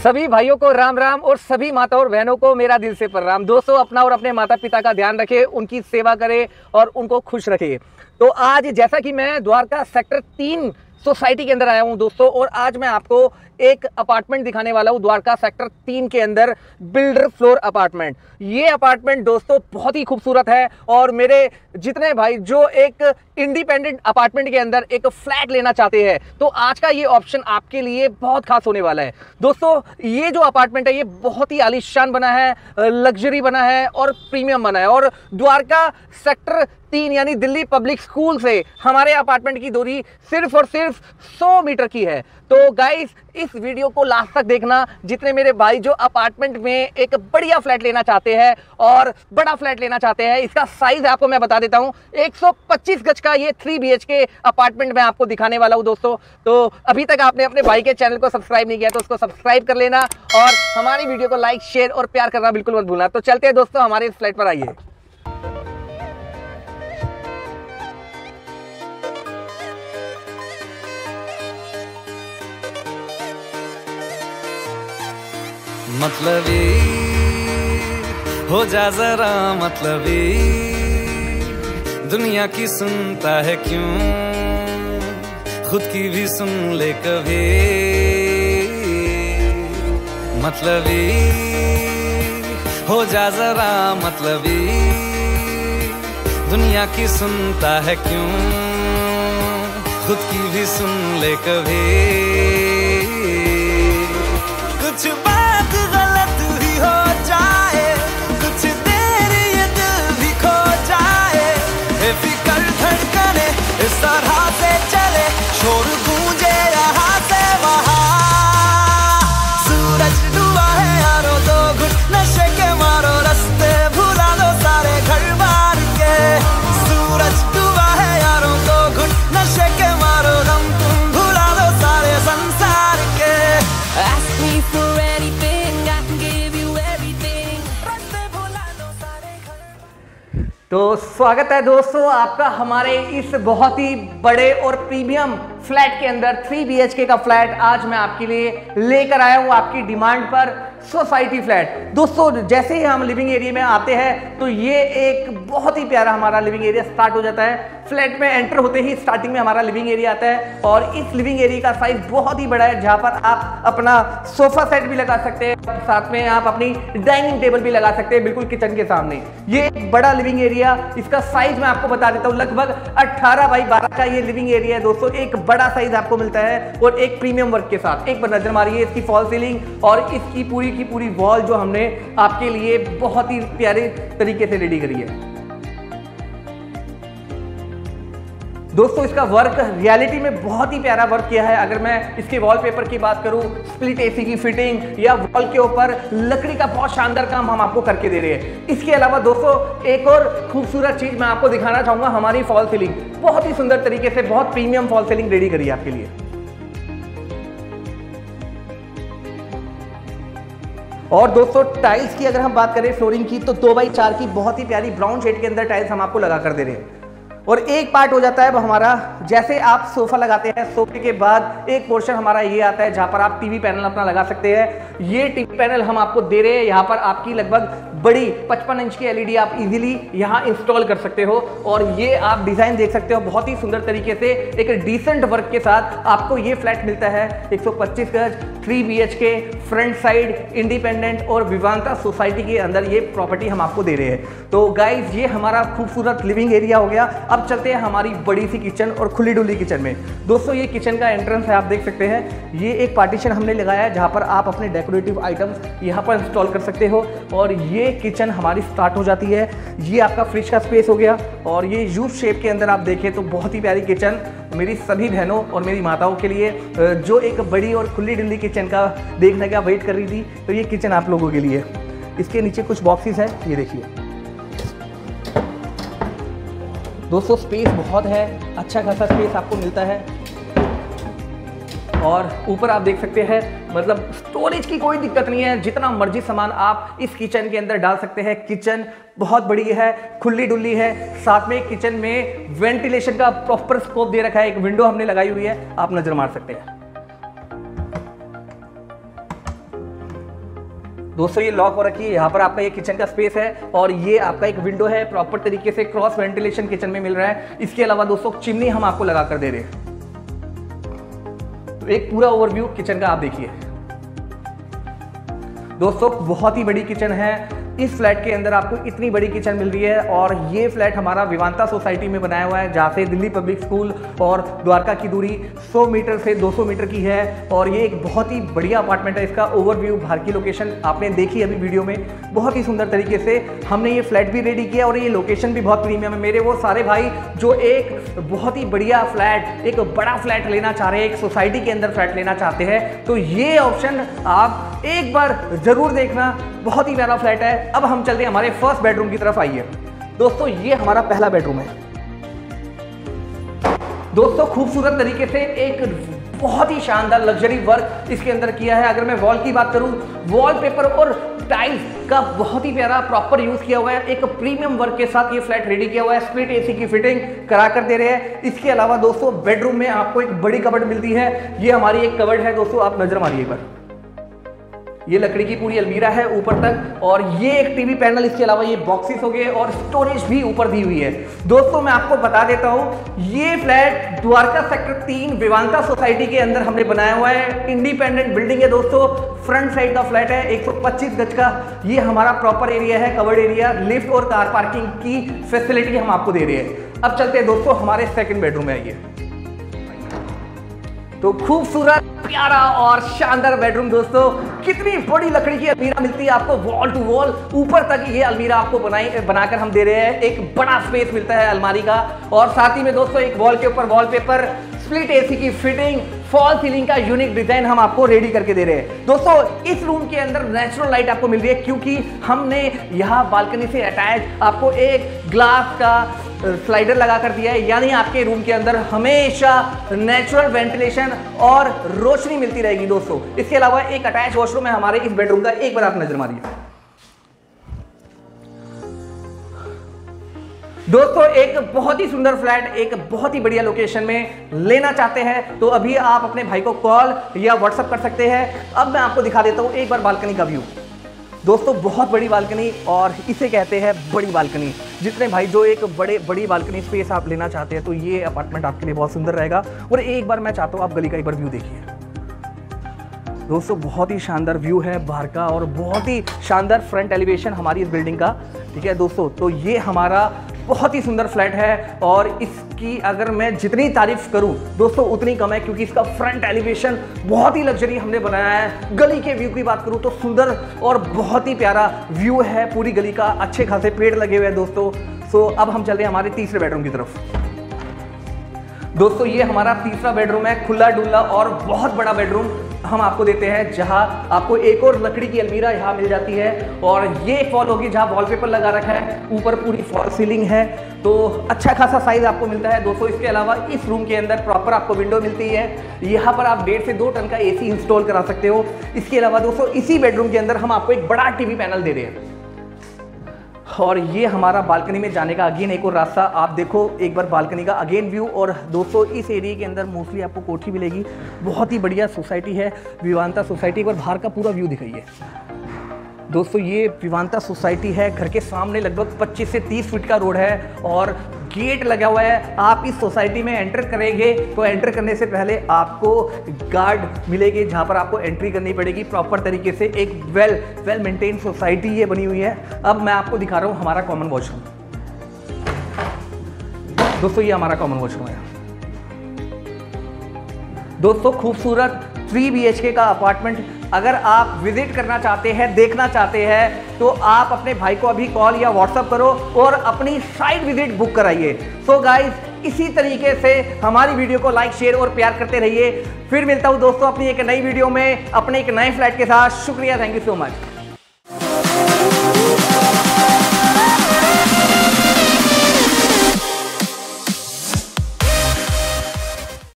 सभी भाइयों को राम राम और सभी माता और बहनों को मेरा दिल से प्रणाम। दोस्तों, अपना और अपने माता पिता का ध्यान रखें, उनकी सेवा करें और उनको खुश रखें। तो आज जैसा कि मैं द्वारका सेक्टर 3 सोसाइटी के अंदर आया हूं दोस्तों, और आज मैं आपको एक अपार्टमेंट दिखाने वाला हूं द्वारका सेक्टर 3 के अंदर, बिल्डर फ्लोर अपार्टमेंट। ये अपार्टमेंट दोस्तों बहुत ही खूबसूरत है, और मेरे जितने भाई जो एक इंडिपेंडेंट अपार्टमेंट के अंदर एक फ्लैट लेना चाहते हैं, तो आज का ये ऑप्शन आपके लिए बहुत खास होने वाला है। दोस्तों, ये जो अपार्टमेंट है ये बहुत ही आलीशान बना है, लग्जरी बना है और प्रीमियम बना है, और द्वारका सेक्टर 3 यानी दिल्ली पब्लिक स्कूल से हमारे अपार्टमेंट की दूरी सिर्फ और सिर्फ 100 मीटर की है। तो गाइस, इस वीडियो को लास्ट तक देखना। जितने मेरे भाई जो अपार्टमेंट में एक बढ़िया फ्लैट लेना चाहते हैं और बड़ा फ्लैट लेना चाहते हैं, इसका साइज आपको मैं बता देता हूं। 125 गज का ये 3 BHK अपार्टमेंट मैं आपको दिखाने वाला हूं दोस्तों। तो अभी तक आपने अपने भाई के चैनल को सब्सक्राइब नहीं किया तो उसको सब्सक्राइब कर लेना, और हमारी वीडियो को लाइक, शेयर और प्यार करना बिल्कुल मत भूलना। तो चलते हैं दोस्तों हमारे इस फ्लैट पर, आइए। मतलबी हो जा जरा, मतलबी दुनिया की सुनता है क्यों, खुद की भी सुन ले कभी। मतलबी हो जा जरा, मतलबी दुनिया की सुनता है क्यों, खुद की भी सुन ले कभी। कुछ बात गलत ही हो जाए, कुछ देर ये दिल भी खो जाए, बेफिक्र धड़कने इस तरह से चले, शोर गूंजे यहाँ से वहाँ। सूरज डूबा है यारो, दो घुट नशे के मारो, रास्ते भुला दो सारे घर बार के। सूरज डूबा है यारो, दो घुट नशे के मारो, दम तुम भुला दो सारे संसार के। Ask me for anything, I can give you everything. तो स्वागत है दोस्तों आपका हमारे इस बहुत ही बड़े और प्रीमियम फ्लैट के अंदर। 3 BHK का फ्लैट आज मैं आपके लिए लेकर आया हूं, आपकी डिमांड पर, सोसाइटी फ्लैट। दोस्तों, जैसे ही हम लिविंग एरिया में आते हैं तो ये एक बहुत ही प्यारा हमारा लिविंग एरिया स्टार्ट हो जाता है। फ्लैट में एंटर होते ही स्टार्टिंग में हमारा लिविंग एरिया आता है, और इस लिविंग एरिया का साइज बहुत ही बड़ा है, जहां पर आप अपना सोफा सेट भी लगा सकते हैं, साथ में आप अपनी डाइनिंग टेबल भी लगा सकते हैं, बिल्कुल किचन के सामने। ये एक बड़ा लिविंग एरिया, इसका साइज मैं आपको बता देता हूँ, लगभग 18 बाई 12 का ये लिविंग एरिया है दोस्तों। एक बड़ा साइज आपको मिलता है और एक प्रीमियम वर्क के साथ। एक बार नजर मारिए इसकी फॉल सीलिंग और इसकी पूरी की पूरी वॉल जो हमने आपके लिए बहुत ही प्यारे तरीके से रेडी करी है दोस्तों। इसका वर्क रियलिटी में बहुत ही प्यारा वर्क किया है। अगर मैं इसके वॉलपेपर की बात करूं, स्प्लिट AC की फिटिंग या वॉल के ऊपर लकड़ी का बहुत शानदार काम हम आपको करके दे रहे हैं। इसके अलावा दोस्तों एक और खूबसूरत चीज मैं आपको दिखाना चाहूंगा, हमारी फॉल सीलिंग बहुत ही सुंदर तरीके से, बहुत प्रीमियम फॉल सीलिंग रेडी करी है आपके लिए। और दोस्तों, टाइल्स की अगर हम बात करें फ्लोरिंग की, तो 2x4 की बहुत ही प्यारी ब्राउन शेड के अंदर टाइल्स हम आपको लगा कर दे रहे हैं। और एक पार्ट हो जाता है अब हमारा, जैसे आप सोफा लगाते हैं, सोफे के बाद एक पोर्शन हमारा ये आता है जहां पर आप टीवी पैनल अपना लगा सकते हैं। ये टीवी पैनल हम आपको दे रहे हैं, यहाँ पर आपकी लगभग बड़ी 55 इंच की LED आप इजीली यहाँ इंस्टॉल कर सकते हो। और ये आप डिजाइन देख सकते हो, बहुत ही सुंदर तरीके से एक डिसेंट वर्क के साथ आपको ये फ्लैट मिलता है। 125 गज 3 BHK फ्रंट साइड इंडिपेंडेंट और विवांता सोसाइटी के अंदर ये प्रॉपर्टी हम आपको दे रहे हैं। तो गाइज, ये हमारा खूबसूरत लिविंग एरिया हो गया। अब चलते हैं हमारी बड़ी सी किचन और खुली डुली किचन में। दोस्तों, ये किचन का एंट्रेंस है, आप देख सकते हैं। ये एक पार्टीशन हमने लगाया है जहां पर आप अपने डेकोरेटिव आइटम्स यहां पर इंस्टॉल कर सकते हो, और ये किचन हमारी स्टार्ट हो जाती है। ये आपका फ्रिज का स्पेस हो गया, और ये यू शेप के अंदर आप देखें तो बहुत ही प्यारी किचन मेरी सभी बहनों और मेरी माताओं के लिए, जो एक बड़ी और खुली डुली किचन का देखने का वेट कर रही थी, तो ये किचन आप लोगों के लिए। इसके नीचे कुछ बॉक्सेस हैं, ये देखिए दोस्तों। स्पेस बहुत है, अच्छा खासा स्पेस आपको मिलता है। और ऊपर आप देख सकते हैं, मतलब स्टोरेज की कोई दिक्कत नहीं है, जितना मर्जी सामान आप इस किचन के अंदर डाल सकते हैं। किचन बहुत बड़ी है, खुली डुली है, साथ में किचन में वेंटिलेशन का प्रॉपर स्कोप दे रखा है। एक विंडो हमने लगाई हुई है, आप नजर मार सकते हैं। दोस्तों ये लॉक हो रखी है, यहाँ पर आपका ये किचन का स्पेस है और ये आपका एक विंडो है, प्रॉपर तरीके से क्रॉस वेंटिलेशन किचन में मिल रहा है। इसके अलावा दोस्तों चिमनी हम आपको लगा कर दे रहे हैं। तो एक पूरा ओवरव्यू किचन का आप देखिए दोस्तों, बहुत ही बड़ी किचन है। इस फ्लैट के अंदर आपको इतनी बड़ी किचन मिल रही है और ये फ्लैट हमारा विवांता सोसाइटी में बनाया हुआ है, जहाँ से दिल्ली पब्लिक स्कूल और द्वारका की दूरी 100 मीटर से 200 मीटर की है। और ये एक बहुत ही बढ़िया अपार्टमेंट है। इसका ओवरव्यू, बाहर की लोकेशन आपने देखी अभी वीडियो में, बहुत ही सुंदर तरीके से हमने ये फ्लैट भी रेडी किया और ये लोकेशन भी बहुत प्रीमियम है। मेरे वो सारे भाई जो एक बहुत ही बढ़िया फ्लैट, एक बड़ा फ्लैट लेना चाह रहे हैं, एक सोसाइटी के अंदर फ्लैट लेना चाहते हैं, तो ये ऑप्शन आप एक बार जरूर देखना, बहुत ही प्यारा फ्लैट है। अब हम चलते हैं हमारे फर्स्ट बेडरूम की तरफ। आइए दोस्तों, ये हमारा पहला बेडरूम है। दोस्तों खूबसूरत तरीके से एक बहुत ही शानदार लग्जरी वर्क इसके अंदर किया है। अगर मैं वॉल की बात करूं, वॉलपेपर और टाइल्स का बहुत ही प्यारा प्रॉपर यूज किया हुआ है। एक प्रीमियम वर्क के साथ ये फ्लैट रेडी किया हुआ है। स्प्लिट एसी की फिटिंग करा कर दे रहे हैं। इसके अलावा दोस्तों बेडरूम में आपको एक बड़ी कबर्ड मिलती है। ये हमारी एक कबर्ड है दोस्तों, आप नजर मारिए एक बार। ये लकड़ी की पूरी अलमीरा है ऊपर तक और ये एक टीवी पैनल, इसके अलावा ये बॉक्सेस हो गए और स्टोरेज भी ऊपर दी हुई है। दोस्तों मैं आपको बता देता हूं, ये flat Dwarka sector 3 Vivanta society के अंदर हमने बनाया हुआ है। इंडिपेंडेंट बिल्डिंग है दोस्तों, फ्रंट साइड का फ्लैट है, 125 गज का ये हमारा प्रॉपर एरिया है, कवर्ड एरिया, लिफ्ट और कार पार्किंग की फैसिलिटी हम आपको दे रहे हैं। अब चलते हैं दोस्तों हमारे सेकंड बेडरूम में। आइए तो खूबसूरत, प्यारा और शानदार बेडरूम दोस्तों। कितनी बड़ी लकड़ी की अलमीरा मिलती है आपको, वॉल टू वॉल ऊपर तक ये अलमीरा आपको बनाकर हम दे रहे हैं। एक बड़ा स्पेस मिलता है अलमारी का और साथ ही में दोस्तों एक वॉल के ऊपर वॉलपेपर, स्प्लिट एसी की फिटिंग, फॉल सीलिंग का यूनिक डिजाइन हम आपको रेडी करके दे रहे हैं। दोस्तों इस रूम के अंदर नेचुरल लाइट आपको मिल रही है क्योंकि हमने यहाँ बालकनी से अटैच आपको एक ग्लास का स्लाइडर लगा कर दिया है, यानी आपके रूम के अंदर हमेशा नेचुरल वेंटिलेशन और रोशनी मिलती रहेगी दोस्तों। इसके अलावा एक अटैच वॉशरूम है हमारे इस बेडरूम का, एक बार आप नजर मारिए दोस्तों। एक बहुत ही सुंदर फ्लैट एक बहुत ही बढ़िया लोकेशन में लेना चाहते हैं तो अभी आप अपने भाई को कॉल या व्हाट्सएप कर सकते हैं। अब मैं आपको दिखा देता हूं एक बार बालकनी का व्यू। दोस्तों बहुत बड़ी बालकनी और इसे कहते हैं बड़ी बालकनी। जितने भाई जो एक बड़ी बालकनी स्पेस आप लेना चाहते हैं तो ये अपार्टमेंट आपके लिए बहुत सुंदर रहेगा। और एक बार मैं चाहता हूँ आप गली का एक बार व्यू देखिए दोस्तों, बहुत ही शानदार व्यू है बाहर का और बहुत ही शानदार फ्रंट एलिवेशन हमारी इस बिल्डिंग का। ठीक है दोस्तों, तो ये हमारा बहुत ही सुंदर फ्लैट है और इसकी अगर मैं जितनी तारीफ करूं दोस्तों उतनी कम है क्योंकि इसका फ्रंट एलिवेशन बहुत ही लग्जरी हमने बनाया है। गली के व्यू की बात करूं तो सुंदर और बहुत ही प्यारा व्यू है पूरी गली का, अच्छे खासे पेड़ लगे हुए हैं दोस्तों। सो अब हम चलते हैं हमारे तीसरे बेडरूम की तरफ। दोस्तों ये हमारा तीसरा बेडरूम है, खुला डुल्ला और बहुत बड़ा बेडरूम हम आपको देते हैं, जहां आपको एक और लकड़ी की अलमीरा यहां मिल जाती है और ये फॉल होगी जहां वॉलपेपर लगा रखा है, ऊपर पूरी फॉल सीलिंग है तो अच्छा खासा साइज आपको मिलता है दोस्तों। इसके अलावा इस रूम के अंदर प्रॉपर आपको विंडो मिलती है, यहाँ पर आप 1.5 से 2 टन का एसी इंस्टॉल करा सकते हो। इसके अलावा दोस्तों इसी बेडरूम के अंदर हम आपको एक बड़ा टीवी पैनल दे रहे हैं और ये हमारा बालकनी में जाने का अगेन एक और रास्ता। आप देखो एक बार बालकनी का अगेन व्यू। और दोस्तों इस एरिया के अंदर मोस्टली आपको कोठी मिलेगी, बहुत ही बढ़िया सोसाइटी है विवांता सोसाइटी। पर बाहर का पूरा व्यू दिखाइए दोस्तों, ये विवांता सोसाइटी है। घर के सामने लगभग 25 से 30 फीट का रोड है और गेट लगा हुआ है। आप इस सोसाइटी में एंटर करेंगे तो एंटर करने से पहले आपको गार्ड मिलेंगे जहां पर आपको एंट्री करनी पड़ेगी प्रॉपर तरीके से। एक वेल मेंटेन सोसाइटी ये बनी हुई है। अब मैं आपको दिखा रहा हूं हमारा कॉमन वॉशरूम। दोस्तों ये हमारा कॉमन वॉशरूम है दोस्तों, खूबसूरत 3 BHK का अपार्टमेंट। अगर आप विजिट करना चाहते हैं, देखना चाहते हैं तो आप अपने भाई को अभी कॉल या व्हाट्सएप करो और अपनी साइट विजिट बुक कराइए। सो गाइस इसी तरीके से हमारी वीडियो को लाइक, शेयर और प्यार करते रहिए। फिर मिलता हूं दोस्तों अपनी एक नई वीडियो में अपने एक नए फ्लैट के साथ। शुक्रिया, थैंक यू सो मच।